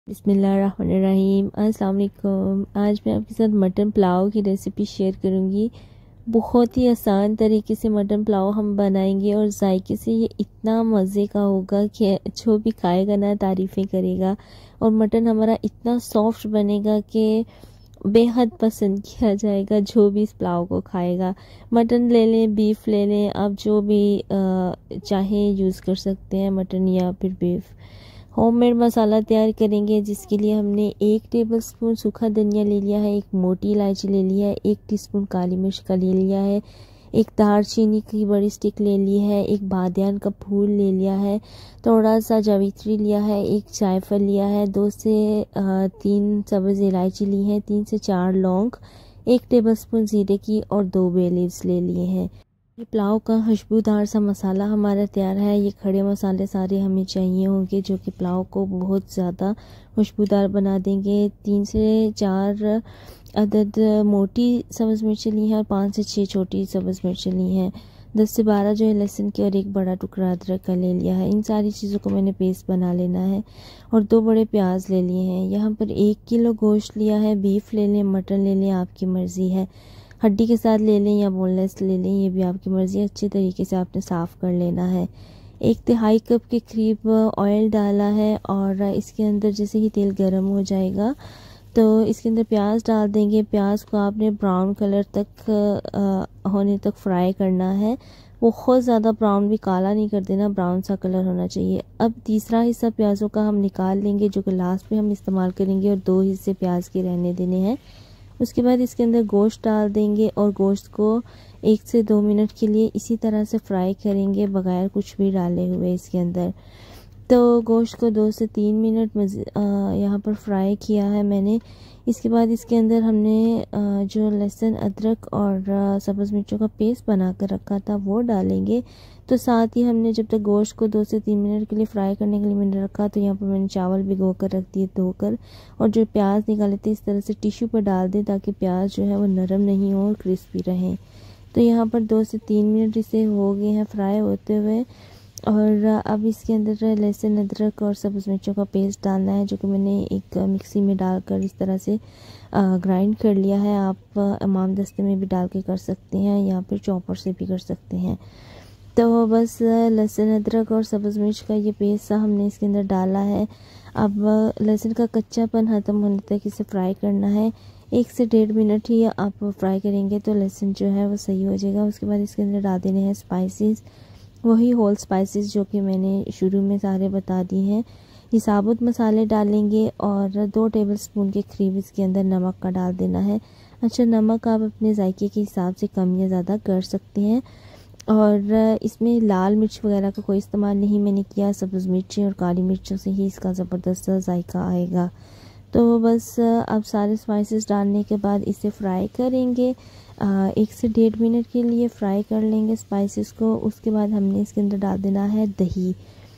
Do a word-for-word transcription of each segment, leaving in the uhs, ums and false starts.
बिस्मिल्लाहिर्रहमानिर्रहीम। अस्सलाम वालेकुम। आज मैं आपके साथ मटन पुलाव की रेसिपी शेयर करूंगी। बहुत ही आसान तरीके से मटन पुलाव हम बनाएंगे और जायके से ये इतना मज़े का होगा कि जो भी खाएगा ना तारीफ़ें करेगा। और मटन हमारा इतना सॉफ्ट बनेगा कि बेहद पसंद किया जाएगा जो भी इस पुलाव को खाएगा। मटन ले लें, बीफ ले लें, आप जो भी चाहें यूज़ कर सकते हैं, मटन या फिर बीफ। होममेड मसाला तैयार करेंगे जिसके लिए हमने एक टेबलस्पून सूखा धनिया ले लिया है, एक मोटी इलायची ले लिया है, एक टीस्पून काली मिर्च का ले लिया है, एक दालचीनी की बड़ी स्टिक ले ली है, एक बादियान का फूल ले लिया है, थोड़ा सा जावित्री लिया है, एक जायफल लिया है, दो से तीन सब्ज़ इलायची ली है, तीन से चार लौंग, एक टेबलस्पून ज़ीरे की और दो बे लीव्स ले लिए हैं। ये पुलाव का खुशबूदार सा मसाला हमारा तैयार है। ये खड़े मसाले सारे हमें चाहिए होंगे जो कि पुलाव को बहुत ज़्यादा खुशबूदार बना देंगे। तीन से चार अदद मोटी सब्ज़ मिर्चें ली हैं और पाँच से छः छोटी सब्ज़ मिर्चें ली हैं। दस से बारह जो है लहसुन की और एक बड़ा टुकड़ा अदरक का ले लिया है। इन सारी चीज़ों को मैंने पेस्ट बना लेना है। और दो बड़े प्याज ले लिए हैं। यहाँ पर एक किलो गोश्त लिया है। बीफ ले लें, मटन ले लें, आपकी मर्ज़ी है। हड्डी के साथ ले लें या बोनलेस ले लें, ये भी आपकी मर्ज़ी है। अच्छे तरीके से आपने साफ़ कर लेना है। एक तिहाई कप के करीब ऑयल डाला है और इसके अंदर जैसे ही तेल गर्म हो जाएगा तो इसके अंदर प्याज डाल देंगे। प्याज को आपने ब्राउन कलर तक आ, होने तक फ्राई करना है। बहुत ज़्यादा ब्राउन भी काला नहीं कर देना, ब्राउन सा कलर होना चाहिए। अब तीसरा हिस्सा प्याज़ों का हम निकाल लेंगे जो कि लास्ट में हम इस्तेमाल करेंगे और दो हिस्से प्याज के रहने देने हैं। उसके बाद इसके अंदर गोश्त डाल देंगे और गोश्त को एक से दो मिनट के लिए इसी तरह से फ्राई करेंगे बगैर कुछ भी डाले हुए इसके अंदर। तो गोश्त को दो से तीन मिनट यहाँ पर फ्राई किया है मैंने। इसके बाद इसके अंदर हमने जो लहसुन, अदरक और सब्ज़ मिर्चों का पेस्ट बना कर रखा था वो डालेंगे। तो साथ ही हमने जब तक गोश्त को दो से तीन मिनट के लिए फ्राई करने के लिए मैंने रखा तो यहाँ पर मैंने चावल भिगो कर रख दिए धोकर। और जो प्याज निकाले थे इस तरह से टिश्यू पर डाल दें ताकि प्याज जो है वो नरम नहीं हो और क्रिस्पी रहें। तो यहाँ पर दो से तीन मिनट इसे हो गए हैं फ्राई होते हुए। और अब इसके अंदर लहसुन, अदरक और सब्ज़ मिर्चों का पेस्ट डालना है जो कि मैंने एक मिक्सी में डालकर इस तरह से ग्राइंड कर लिया है। आप इमाम दस्ते में भी डाल के कर सकते हैं या फिर चॉपर से भी कर सकते हैं। तो बस लहसुन, अदरक और सब्ज़ मिर्च का ये पेस्ट हमने इसके अंदर डाला है। अब लहसुन का कच्चापन ख़त्म होने तक इसे फ्राई करना है। एक से डेढ़ मिनट ही आप फ्राई करेंगे तो लहसुन जो है वो सही हो जाएगा। उसके बाद इसके अंदर डाल देने हैं स्पाइसेस, वही होल स्पाइसेस जो कि मैंने शुरू में सारे बता दिए हैं। ये साबुत मसाले डालेंगे और दो टेबलस्पून के करीब इसके अंदर नमक का डाल देना है। अच्छा, नमक आप अपने जायके के हिसाब से कम या ज़्यादा कर सकते हैं। और इसमें लाल मिर्च वगैरह का कोई इस्तेमाल नहीं मैंने किया। सब्ज़ मिर्ची और काली मिर्चों से ही इसका ज़बरदस्त जायका आएगा। तो बस अब सारे स्पाइसेस डालने के बाद इसे फ्राई करेंगे। एक से डेढ़ मिनट के लिए फ्राई कर लेंगे स्पाइसेस को। उसके बाद हमने इसके अंदर डाल देना है दही।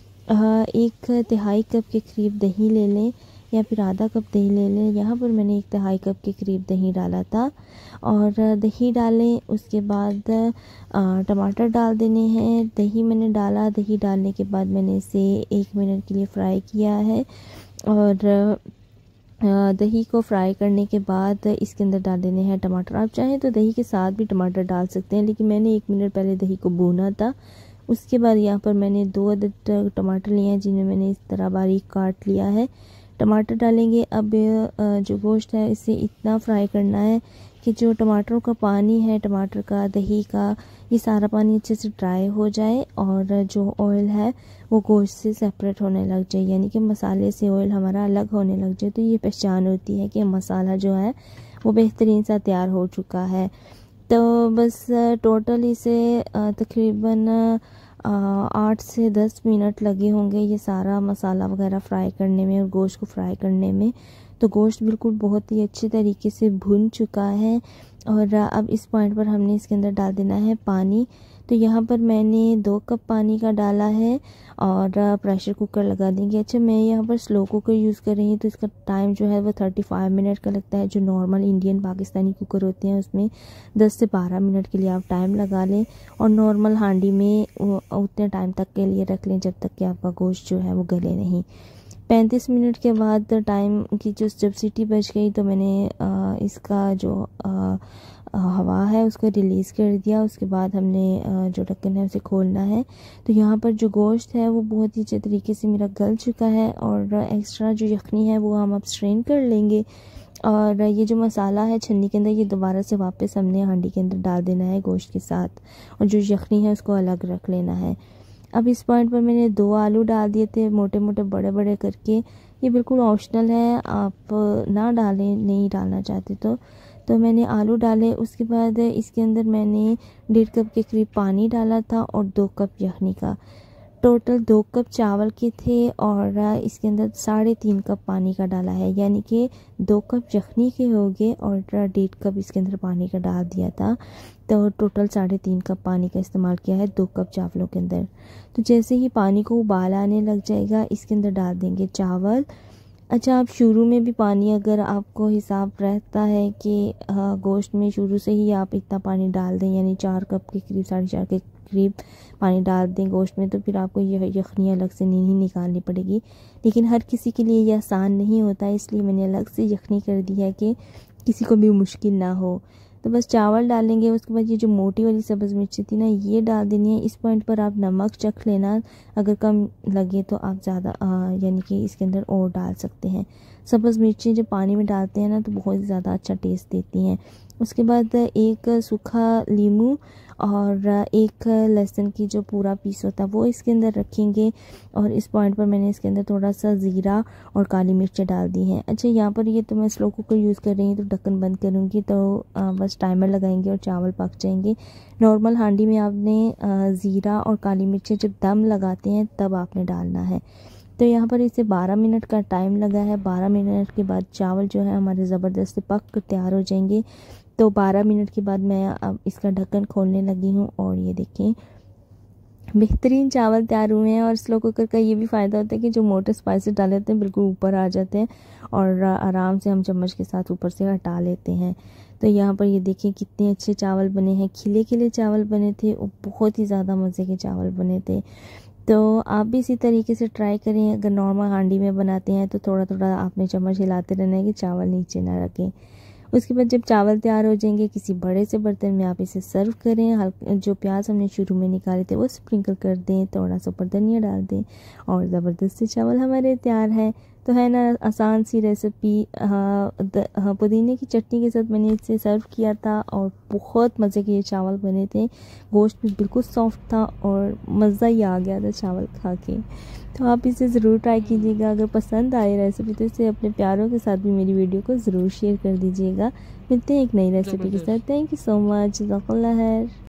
एक तिहाई कप के करीब दही ले लें या फिर आधा कप दही ले लें। यहाँ पर मैंने एक तिहाई कप के करीब दही डाला था। और दही डालें, उसके बाद टमाटर डाल देने हैं। दही मैंने डाला, दही डालने के बाद मैंने इसे एक मिनट के लिए फ्राई किया है। और दही को फ्राई करने के बाद इसके अंदर डाल देने हैं टमाटर। आप चाहें तो दही के साथ भी टमाटर डाल सकते हैं, लेकिन मैंने एक मिनट पहले दही को भूना था। उसके बाद यहाँ पर मैंने दो अदद टमाटर लिए हैं जिन्हें मैंने इस तरह बारीक काट लिया है। टमाटर डालेंगे। अब जो गोश्त है इसे इतना फ्राई करना है कि जो टमाटरों का पानी है, टमाटर का, दही का, ये सारा पानी अच्छे से ड्राई हो जाए और जो ऑयल है वो गोश्त से सेपरेट होने लग जाए, यानी कि मसाले से ऑयल हमारा अलग होने लग जाए। तो ये पहचान होती है कि मसाला जो है वो बेहतरीन सा तैयार हो चुका है। तो बस टोटल इसे तकरीबन आठ से दस मिनट लगे होंगे ये सारा मसाला वगैरह फ्राई करने में और गोश्त को फ्राई करने में। तो गोश्त बिल्कुल बहुत ही अच्छे तरीके से भुन चुका है। और अब इस पॉइंट पर हमने इसके अंदर डाल देना है पानी। तो यहाँ पर मैंने दो कप पानी का डाला है और प्रेशर कुकर लगा देंगे। अच्छा, मैं यहाँ पर स्लो कुकर यूज़ कर रही हूँ तो इसका टाइम जो है वो थर्टी फाइव मिनट का लगता है। जो नॉर्मल इंडियन पाकिस्तानी कुकर होते हैं उसमें दस से बारह मिनट के लिए आप टाइम लगा लें और नॉर्मल हांडी में उतने टाइम तक के लिए रख लें जब तक कि आपका गोश्त जो है वो गले नहीं। पैंतीस मिनट के बाद टाइम की जो जब सीटी बज गई तो मैंने आ, इसका जो आ, हवा है उसको रिलीज़ कर दिया। उसके बाद हमने जो ढक्कन है उसे खोलना है। तो यहाँ पर जो गोश्त है वो बहुत ही अच्छे तरीके से मेरा गल चुका है और एक्स्ट्रा जो यखनी है वो हम अब स्ट्रेन कर लेंगे। और ये जो मसाला है छन्नी के अंदर ये दोबारा से वापस हमने हांडी के अंदर डाल देना है गोश्त के साथ, और जो यखनी है उसको अलग रख लेना है। अब इस पॉइंट पर मैंने दो आलू डाल दिए थे मोटे मोटे बड़े बड़े करके। ये बिल्कुल ऑप्शनल है, आप ना डालें, नहीं डालना चाहते तो तो मैंने आलू डाले। उसके बाद इसके अंदर मैंने डेढ़ कप के करीब पानी डाला था और दो कप यखनी का। टोटल दो कप चावल के थे और इसके अंदर साढ़े तीन कप पानी का डाला है, यानी कि दो कप यखनी के हो गए और डेढ़ कप इसके अंदर पानी का डाल दिया था। तो टोटल साढ़े तीन कप पानी का इस्तेमाल किया है दो कप चावलों के अंदर। तो जैसे ही पानी को उबाल आने लग जाएगा इसके अंदर डाल देंगे चावल। अच्छा, आप शुरू में भी पानी, अगर आपको हिसाब रहता है कि गोश्त में शुरू से ही आप इतना पानी डाल दें, यानी चार कप के करीब साढ़े चार के करीब पानी डाल दें गोश्त में, तो फिर आपको यह यखनी अलग से नहीं निकालनी पड़ेगी। लेकिन हर किसी के लिए यह आसान नहीं होता, इसलिए मैंने अलग से यखनी कर दी है कि किसी को भी मुश्किल ना हो। तो बस चावल डालेंगे। उसके बाद ये जो मोटी वाली सब्ज़ मिर्ची थी ना ये डाल देनी है। इस पॉइंट पर आप नमक चख लेना, अगर कम लगे तो आप ज़्यादा यानी कि इसके अंदर और डाल सकते हैं। सब्ज़ मिर्ची जब पानी में डालते हैं ना तो बहुत ज़्यादा अच्छा टेस्ट देती हैं। उसके बाद एक सूखा नींबू और एक लहसुन की जो पूरा पीस होता है वो इसके अंदर रखेंगे। और इस पॉइंट पर मैंने इसके अंदर थोड़ा सा ज़ीरा और काली मिर्च डाल दी हैं। अच्छा, यहाँ पर ये तो मैं स्लो कुकर यूज़ कर रही हूँ तो ढक्कन बंद करूँगी तो आ, बस टाइमर लगाएंगे और चावल पक जाएंगे। नॉर्मल हांडी में आपने ज़ीरा और काली मिर्च जब दम लगाते हैं तब आपने डालना है। तो यहाँ पर इसे बारह मिनट का टाइम लगा है। बारह मिनट के बाद चावल जो है हमारे ज़बरदस्त पक कर तैयार हो जाएंगे। तो बारह मिनट के बाद मैं अब इसका ढक्कन खोलने लगी हूँ और ये देखें बेहतरीन चावल तैयार हुए हैं। और स्लो कुकर का ये भी फ़ायदा होता है कि जो मोटे स्पाइसेस डाले होते हैं बिल्कुल ऊपर आ जाते हैं और आराम से हम चम्मच के साथ ऊपर से हटा लेते हैं। तो यहाँ पर ये देखिए कितने अच्छे चावल बने हैं, खिले खिले चावल बने थे और बहुत ही ज़्यादा मज़े के चावल बने थे। तो आप भी इसी तरीके से ट्राई करें। अगर नॉर्मल हांडी में बनाते हैं तो थोड़ा थोड़ा आपने चम्मच हिलाते रहना है कि चावल नीचे ना रखें। उसके बाद जब चावल तैयार हो जाएंगे किसी बड़े से बर्तन में आप इसे सर्व करें। हल्के जो प्याज हमने शुरू में निकाले थे वो स्प्रिंकल कर दें, थोड़ा सा ऊपर धनिया डाल दें और ज़बरदस्त से चावल हमारे तैयार है। तो है ना आसान सी रेसिपी। हाँ, हाँ, पुदीने की चटनी के साथ मैंने इसे सर्व किया था और बहुत मज़े के ये चावल बने थे। गोश्त भी बिल्कुल सॉफ्ट था और मज़ा ही आ गया था चावल खा के। तो आप इसे ज़रूर ट्राई कीजिएगा। अगर पसंद आए रेसिपी तो इसे अपने प्यारों के साथ भी मेरी वीडियो को ज़रूर शेयर कर दीजिएगा। मिलते हैं एक नई रेसिपी के साथ। Thank you so much. जज़ाकल्लाह खैर।